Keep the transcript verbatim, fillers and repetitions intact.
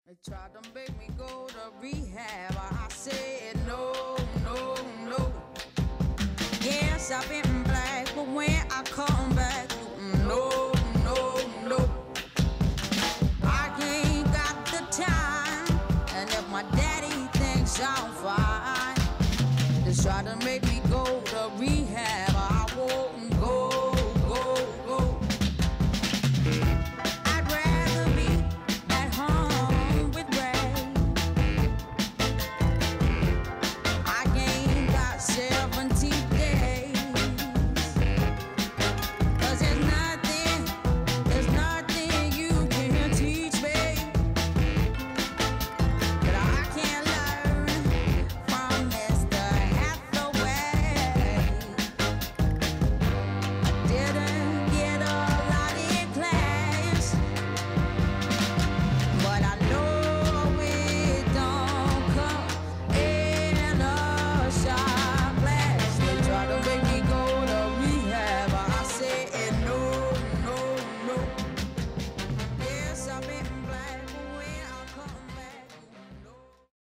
They tried to make me go to rehab. I said no, no, no. Yes, I've been black, but when I come back, no, no, no. I ain't got the time, and if my daddy thinks I'm fine, they try to make me